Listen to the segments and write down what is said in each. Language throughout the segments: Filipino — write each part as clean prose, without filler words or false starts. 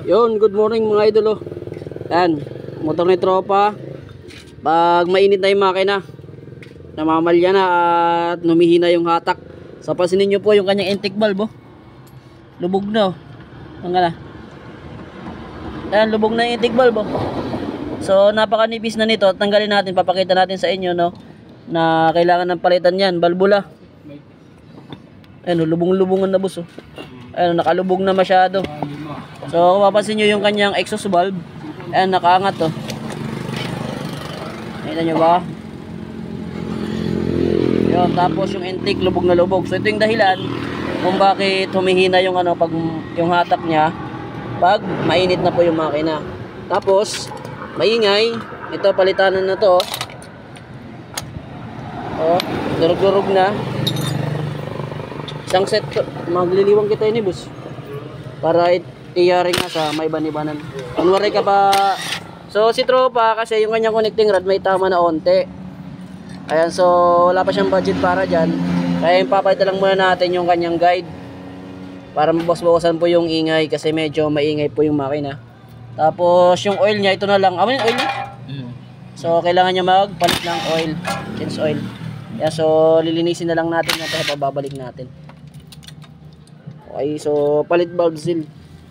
Yun, good morning mga idol. Yan, motor ni tropa. Pag mainit na yung makina, namamalya na at numihina yung hatak. So pansinin nyo po yung kanyang intake valve. Lubog na. Ang gana. Ayan, lubog na yung intake valve. So napakanipis na nito. Tanggalin natin, papakita natin sa inyo no, na kailangan ng palitan yan, balbula. Ayan, lubong-lubungan na boss. Ayan, nakalubog na masyado. So kung mapapansin nyo yung kanyang exhaust valve, ayan, nakaangat to. Nakita nyo ba? Yun, tapos yung intake lubog na lubog. So ito yung dahilan kung bakit humihina yung ano, pag yung hatak niya pag mainit na po yung makina. Tapos maingay, ito palitanan na to. Oh, durug-durug na. Isang set, magliliwang kita ini boss para iyari nga sa may banibanan. Kunwari ka pa. So si tropa kasi yung kanyang connecting rod may tama na onte. Ayan, so wala pa siyang budget para dyan. Kaya papalitan lang muna natin yung kanyang guide para mabawas-bawasan po yung ingay kasi medyo maingay po yung makina. Tapos yung oil niya, ito na lang. Ano yung oil niya? So kailangan niya magpalit ng oil, change oil. Kaya so lilinisin na lang natin yan kaya pababalik natin. Okay, so palit valve seal.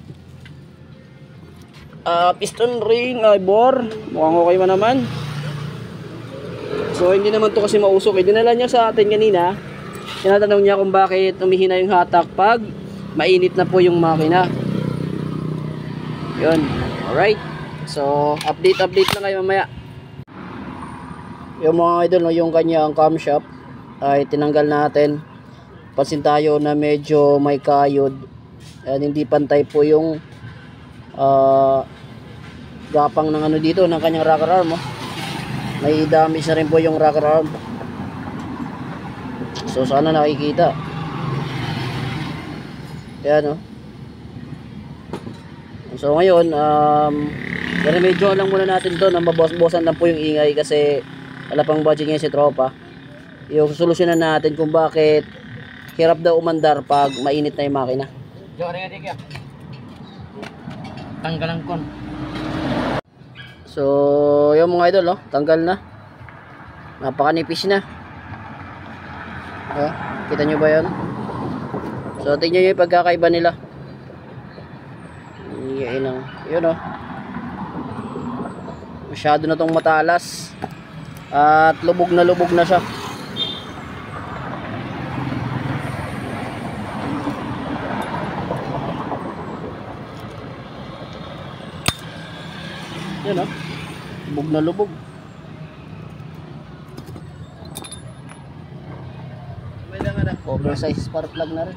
Piston ring, bore. Mukhang okay man naman. So hindi naman to kasi mausok. Dinala niya sa atin kanina. Tinatanong niya kung bakit umihina yung hatak pag mainit na po yung makina. Yun. Alright. So update lang kayo mamaya. Yung mga idol, no, yung kanyang camshaft ay tinanggal natin. Pansin tayo na medyo may kayod. Ayan, hindi pantay po yung gapang ng ano dito ng kanyang rocker arm. May damage na rin po yung rocker arm. So sana nakikita. Ayan, so ngayon medyo lang muna natin to na mabawas-bawasan lang po yung ingay kasi wala pang budget ngayon si tropa. Yung solusyonan natin kung bakit hirap daw umandar pag mainit na yung makina. Tanggalan kon. So yung mga idol, tanggal na. Napakanipis na. Kita nyo ba yun? So tingnan nyo yung pagkakaiba nila. Yun masyado na tong matalas at lubog na siya. Yan lubog na lubog. Oversize spark plug na rin.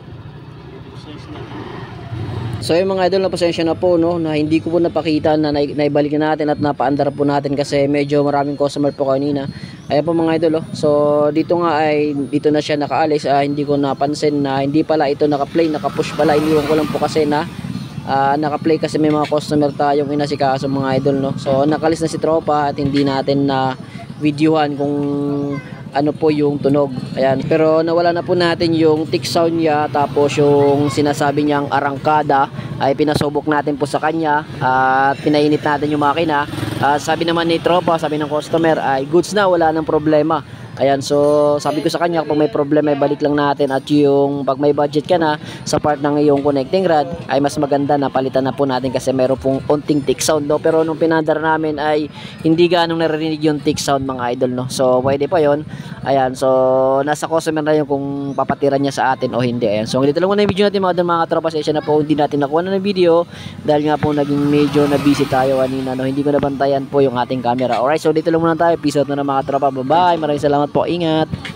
So yung mga idol, na pasensya na po no, na hindi ko po napakita na naibalik na natin at napaandar po natin kasi medyo maraming customer po kanina. Ayan po mga idol. So dito nga ay dito na siya nakaalis. Hindi ko napansin na hindi pala ito naka-play, naka-push pala. Iniwan ko lang po kasi na naka-play kasi may mga customer tayong inasikaso mga idol no. So nakalis na si tropa at hindi natin na videohan kung ano po yung tunog. Ayan, pero nawala na po natin yung tick sound niya. Tapos yung sinasabi niyang arangkada ay pinasubok natin po sa kanya at pinainit natin yung makina. Sabi naman ni tropa, sabi ng customer ay goods na, wala nang problema. Ayan, so sabi ko sa kanya kung may problema ay balik lang natin at yung pag may budget ka na sa part ng iyong connecting rod ay mas maganda na palitan na po natin kasi meron pong onting tick sound no? Pero nung pinandar namin ay hindi ganong narinig yung tick sound mga idol no. So pwede pa yon. Ayan, so nasa customer na yun kung papatiran niya sa atin o hindi. Ayan, so dito lang muna yung video natin mga tropa. Session na po hindi natin nakuha na ng video dahil nga po naging medyo na busy tayo kanina no? Hindi ko nabantayan po yung ating camera. Alright, so dito lang muna tayo. Peace out na mga tropa. Bye bye, maraming salamat po, ingat.